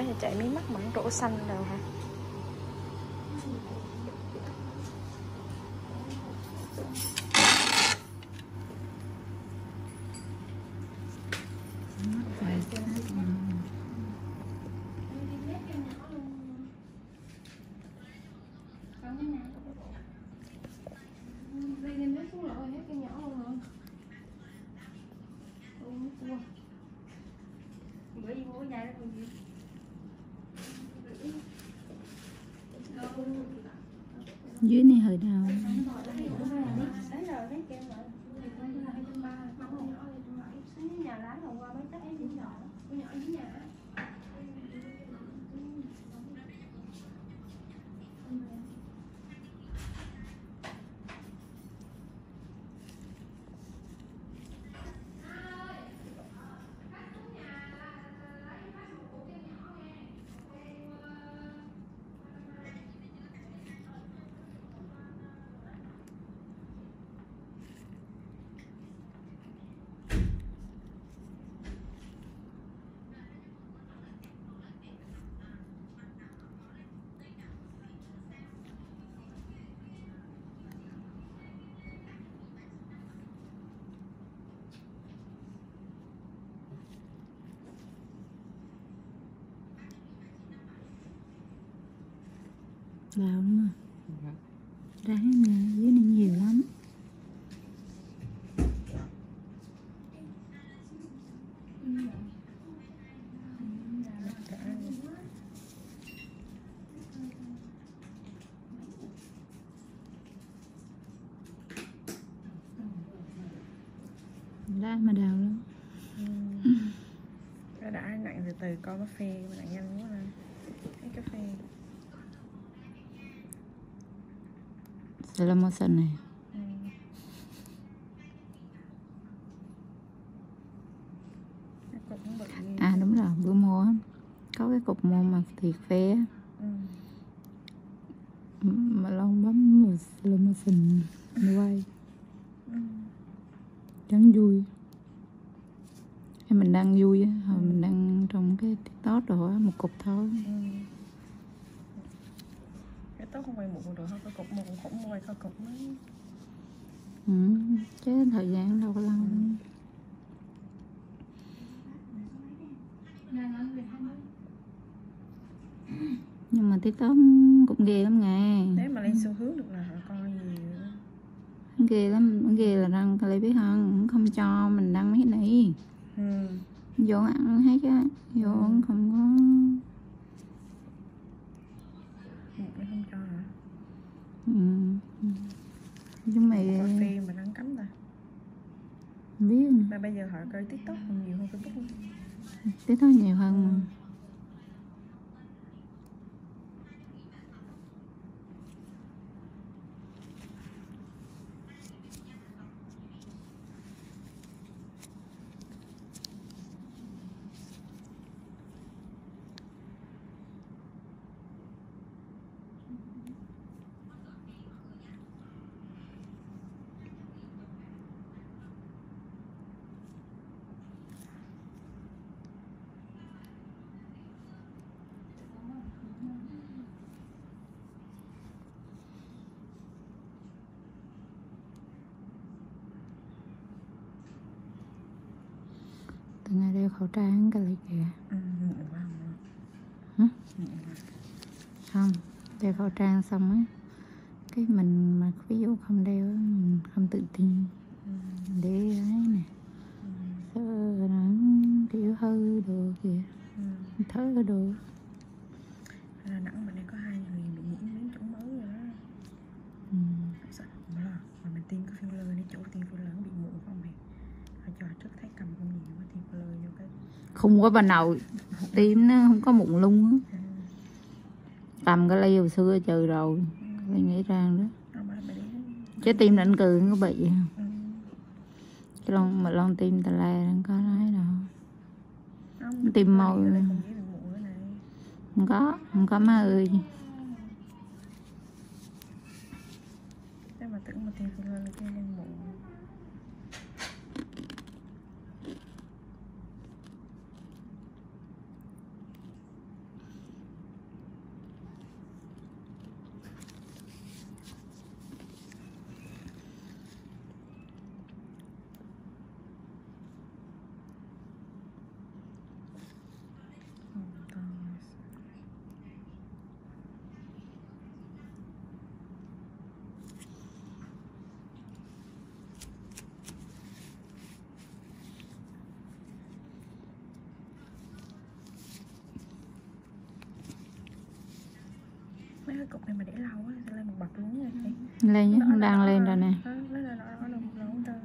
thì chạy mí mắt mẫn trổ xanh rồi hả? Dưới này hơi đau. Đau lắm à. Ráng nè, dưới này nhiều lắm. Đã mà đau lắm. Đã nặng từ từ coi cà phê mà nặng nhanh quá lên. Thấy cà phê. Slow motion này. À đúng rồi, bữa mua có cái cục mua mà thiệt phê mà Long bấm một slow motion quay chẳng vui. Hay mình đang vui á, mình đang trong cái TikTok rồi á, một cục thôi. Cái tốt không quay một rồi thôi, có cục một cũng quay có cục mấy. Chứ thời gian đâu có lâu. Nhưng mà TikTok cũng ghê lắm nghe. Nếu mà lên xu hướng được là họ coi nhiều. Ghê lắm, ghê là đăng lấy biết không cho mình đăng mấy cái này. Vô ăn hết á, vô không có. Không cho hả? Chúng mày cà phê mà đăng cấm ta. Không biết. Mà bây giờ họ coi TikTok còn nhiều hơn Facebook. TikTok nhiều hơn mà. Từ ngày đeo khẩu trang cái này kìa. Không, đeo khẩu trang xong á, cái mình mà ví dụ không đeo mình không tự tin. Để ấy nè, sợ nó kiểu hư đồ kìa, thở đồ. Đà Nẵng bên đây có 2 người bị nhiễm biến chủng mới rồi đó. Sợ mà mình tiêm cái filler này, chỗ tiêm filler bị mụn không mày? Họ cho trước thấy cầm không nhiều quá tiêm filler vô cái. Không có bà nào tiêm nó không có mụn luôn á. Cầm cái ly hồi xưa trừ rồi, tôi nghĩ ra đó. Chứ tiêm định cường có bị không? Cái lon mà lon tiêm tà la không có nói đâu. Tiêm môi không có má ơi. Thế mà tưởng mà tiêm filler là cái lên mụn. Mấy cái cục này mà để lâu á sẽ lên một bậc luôn nha chị. Lên nhé, đang lên rồi nè. Nó là nó không tơ.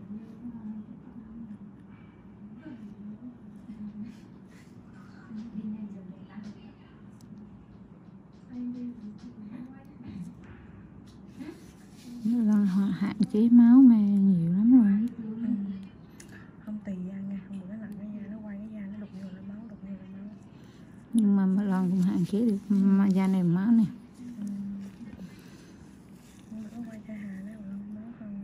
Hạn chế máu mà nhiều lắm rồi. Không tùy da nha, không bữa nặng cái da nó quay cái da nó đục nhiều là máu, đục nhiều là máu. Nhưng mà một lần cũng hạn chế được mà da này máu nè. Bữa quay cho Hà nó máu không.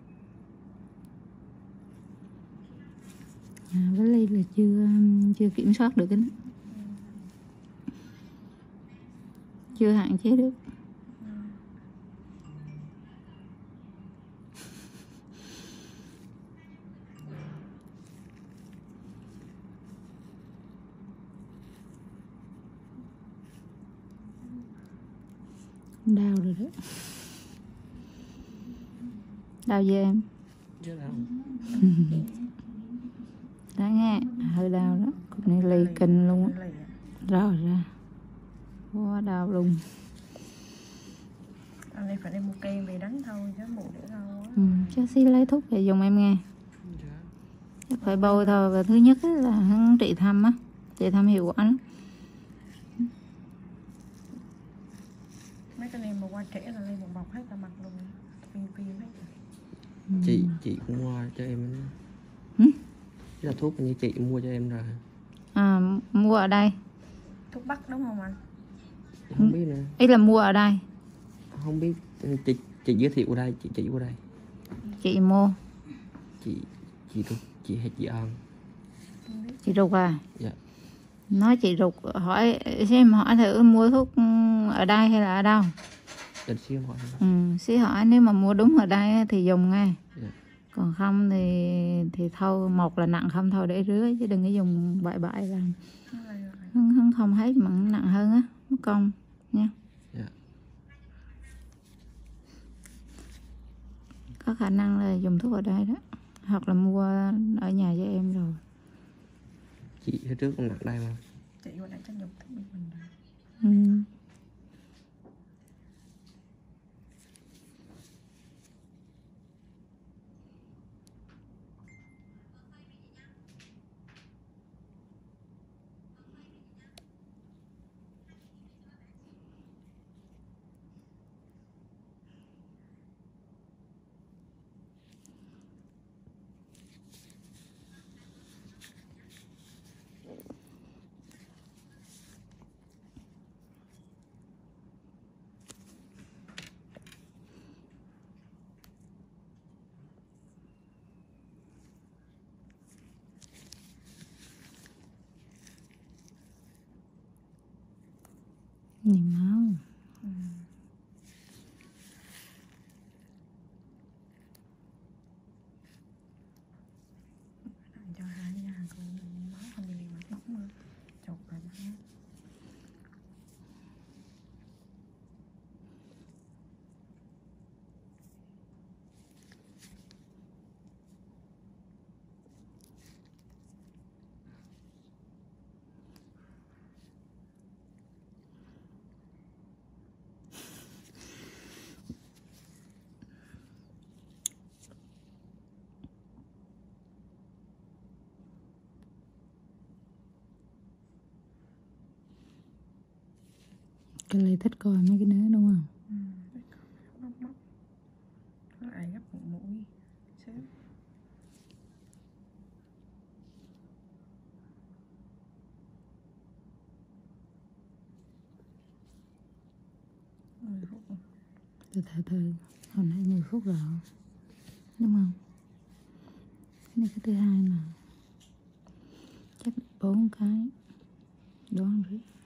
Với Ly là chưa kiểm soát được cái chưa hạn chế được. Đau rồi đó. Đau gì em? Chứ đâu. Đó nghe, hơi đau đó. Cục này lì kinh luôn á. Rồi ra. Quá đau luôn. Anh này phải đem mua kem về đánh thôi chứ bộ để đâu á. Chắc xí lấy thuốc về dùng em nghe. Dạ. Chắc phải bôi thôi. Và thứ nhất là hắn trị thâm á. Trị thâm hiệu quả lắm. Mấy cái này mà qua trễ là lên một bọc hết cả mặt luôn. Phim hết. Chị cũng mua cho em. Hử? Là thuốc như chị mua cho em rồi. À, mua ở đây. Thuốc bắc đúng không anh? Không biết nữa. Ý là mua ở đây. Không biết chị giới thiệu ở đây, chị chỉ ở đây. Chị mua. Chị hay chị An. Chị Rục à? Dạ. Nói chị Rục hỏi xem hỏi thử mua thuốc ở đây hay là ở đâu. Để xíu hỏi. Xí hỏi nếu mà mua đúng ở đây thì dùng ngay. Dạ. Còn không thì thôi, một là nặng không thôi để rứa chứ đừng có dùng bại làm hắn không hết mà nặng hơn á, mất công nha. Dạ. Có khả năng là dùng thuốc ở đây đó, hoặc là mua ở nhà cho em rồi. Chị phía trước cũng nặng đây mà. Chị vừa nãy chắc dùng thuốc bên mình rồi. Nhiều máu. Cho hai nha, còn máu không đi mặt bóng nữa. Chột lại máu. Cái này thích coi mấy cái nữa đúng không? Móc lại gấp một mũi xíu. Từ hồi nãy 10 phút rồi đúng không? Đây cái thứ hai nè, chắc 4 cái đoán rồi.